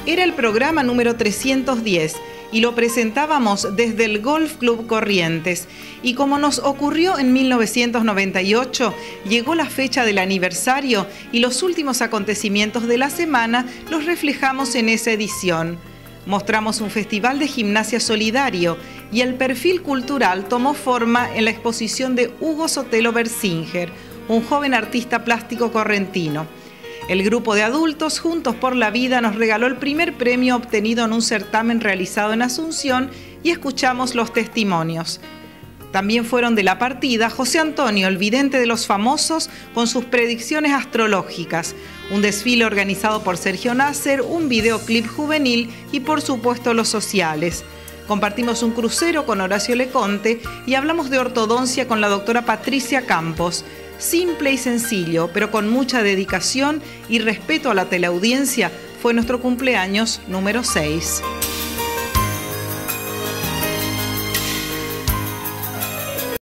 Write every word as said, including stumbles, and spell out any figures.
Era el programa número trescientos diez y lo presentábamos desde el Golf Club Corrientes. Y como nos ocurrió en mil novecientos noventa y ocho, llegó la fecha del aniversario y los últimos acontecimientos de la semana los reflejamos en esa edición. Mostramos un festival de gimnasia solidario y el perfil cultural tomó forma en la exposición de Hugo Sotelo Berzinger, un joven artista plástico correntino. El grupo de adultos Juntos por la Vida nos regaló el primer premio obtenido en un certamen realizado en Asunción y escuchamos los testimonios. También fueron de la partida José Antonio, el vidente de los famosos, con sus predicciones astrológicas, un desfile organizado por Sergio Nasser, un videoclip juvenil y por supuesto los sociales. Compartimos un crucero con Horacio Leconte y hablamos de ortodoncia con la doctora Patricia Campos. Simple y sencillo, pero con mucha dedicación y respeto a la teleaudiencia, fue nuestro cumpleaños número seis.